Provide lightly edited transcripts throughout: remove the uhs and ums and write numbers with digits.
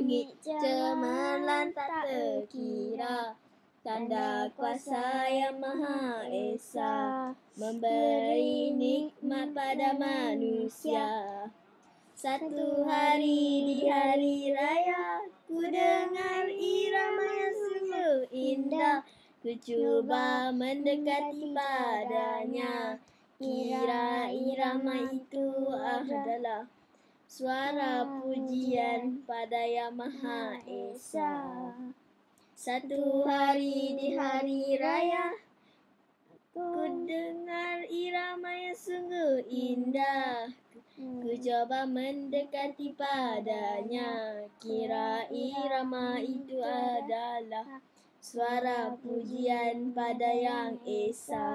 langit cemerlang tak terkira, tanda kuasa yang Maha Esa memberi nikmat pada manusia. Satu hari di hari raya, ku dengar irama yang sungguh indah. Ku cuba mendekati padanya, kira irama itu adalah suara pujian pada Yang Maha Esa. Satu hari di hari raya, ku dengar irama yang sungguh indah. Ku coba mendekati padanya, kira irama itu adalah suara pujian pada Yang Esa.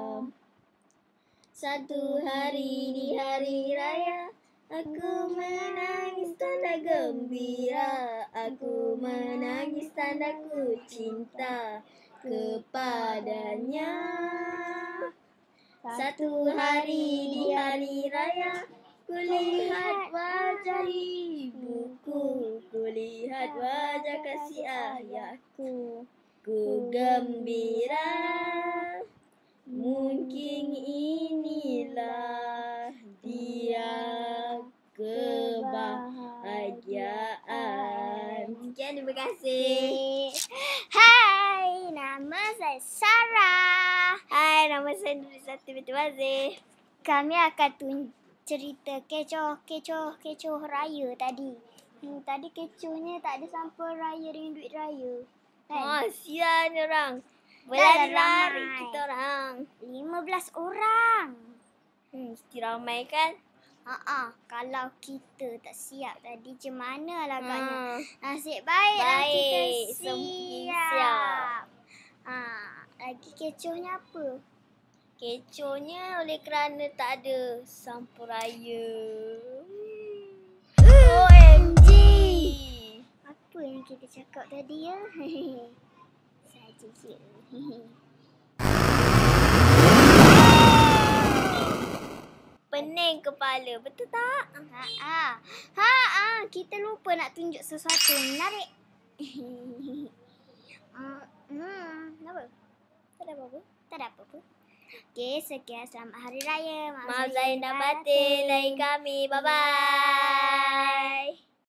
Satu hari di hari raya, aku menangis tanda gembira. Aku menangis tanda ku cinta kepadanya. Satu hari di hari raya, kulihat wajah ibuku, kulihat wajah kasih ayahku. Ku gembira, mungkin inilah dia kebahagiaan. Sekian, terima kasih. Hai, nama saya Sarah. Hai, nama saya Nurisati binti Wazir. Kami akan cerita kecoh raya tadi. Tadi kecohnya tak ada sampul raya dengan duit raya. Oh, sian orang. Dah Berlari ramai. kita orang. 15 orang. Mesti ramai kan? Kalau kita tak siap tadi, macam mana lah agaknya. Nasib baiklah kita Semua siap. Lagi kecohnya apa? Kecohnya oleh kerana tak ada sampul raya. OMG! Apa yang kita cakap tadi ya? Saja je. Pening kepala, betul tak? Kita lupa nak tunjuk sesuatu. Menarik. Apa? Tak ada apa-apa. Tak ada apa-apa. Okey, sekian. Selamat Hari Raya. Maaf Zain dan batin dari kami. Bye-bye.